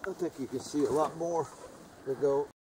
I think you can see a lot more to go.